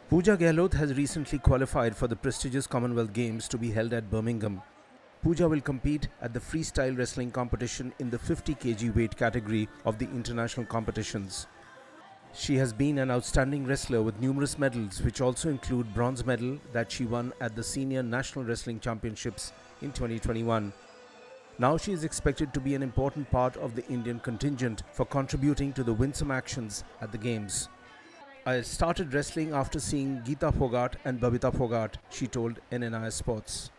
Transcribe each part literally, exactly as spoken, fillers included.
Pooja Gehlot has recently qualified for the prestigious Commonwealth Games to be held at Birmingham. Pooja will compete at the freestyle wrestling competition in the fifty kilograms weight category of the international competitions. She has been an outstanding wrestler with numerous medals, which also include bronze medal that she won at the Senior National Wrestling Championships in twenty twenty-one. Now she is expected to be an important part of the Indian contingent for contributing to the winsome actions at the Games. I started wrestling after seeing Geeta Phogat and Babita Phogat, she told N N I Sports.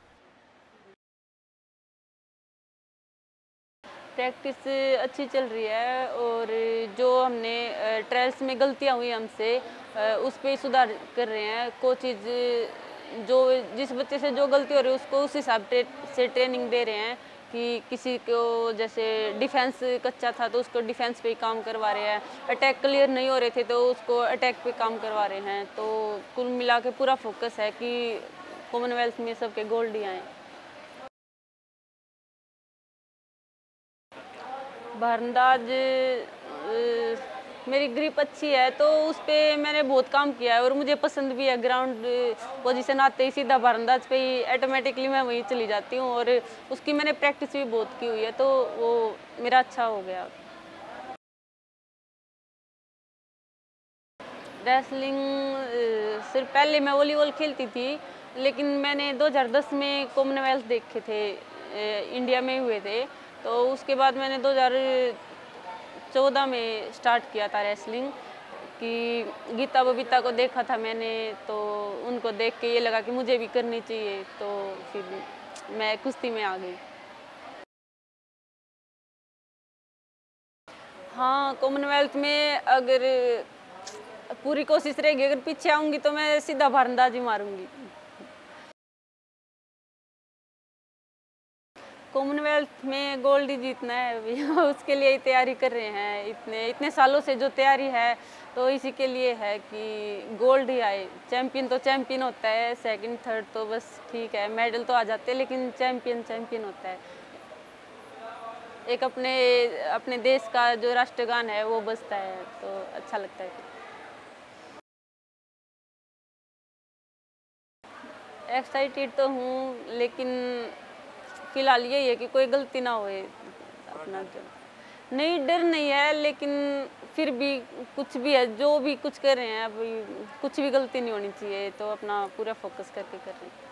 Practice अच्छी चल रही है और जो हमने trials में गलतियां हुई हमसे उस पे सुधार कर रहे हैं। कोचेज जो जिस बच्चे से जो गलती हो रही है उसको उस हिसाब से ट्रेनिंग दे रहे हैं कि किसी को जैसे डिफेंस कच्चा था तो उसको डिफेंस पे ही काम करवा रहे हैं, अटैक क्लियर नहीं हो रहे थे तो उसको अटैक पे काम करवा रहे हैं। तो कुल मिला के पूरा फोकस है कि कॉमनवेल्थ में सबके गोल्ड ही आए। भारंदाज मेरी ग्रिप अच्छी है तो उस पर मैंने बहुत काम किया है और मुझे पसंद भी है। ग्राउंड पोजीशन आते ही सीधा भारंदाज पे ही ऑटोमेटिकली मैं वहीं चली जाती हूँ और उसकी मैंने प्रैक्टिस भी बहुत की हुई है तो वो मेरा अच्छा हो गया। रेसलिंग सिर्फ पहले मैं वॉलीबॉल खेलती थी लेकिन मैंने दो हज़ार दस में कॉमनवेल्थ देखे थे, इंडिया में हुए थे, तो उसके बाद मैंने दो हज़ार चौदह में स्टार्ट किया था रेसलिंग कि गीता बबीता को देखा था मैंने तो उनको देख के ये लगा कि मुझे भी करनी चाहिए तो फिर मैं कुश्ती में आ गई। हाँ, कॉमनवेल्थ में अगर पूरी कोशिश रहेगी, अगर पीछे आऊँगी तो मैं सीधा भारंदाज ही मारूंगी। कॉमनवेल्थ में गोल्ड ही जीतना है उसके लिए ही तैयारी कर रहे हैं। इतने इतने सालों से जो तैयारी है तो इसी के लिए है कि गोल्ड ही आए। चैम्पियन तो चैम्पियन होता है, सेकंड थर्ड तो बस ठीक है, मेडल तो आ जाते हैं लेकिन चैम्पियन चैम्पियन होता है। एक अपने अपने देश का जो राष्ट्रगान है वो बजता है तो अच्छा लगता है। एक्साइटेड तो हूँ लेकिन फिलहाल यही है कि कोई गलती ना होए अपना। जो नहीं, डर नहीं है लेकिन फिर भी कुछ भी है, जो भी कुछ कर रहे हैं अभी कुछ भी गलती नहीं होनी चाहिए तो अपना पूरा फोकस करके कर रहे हैं।